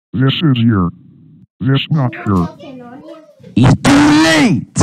This is your. This not sure. It's too late!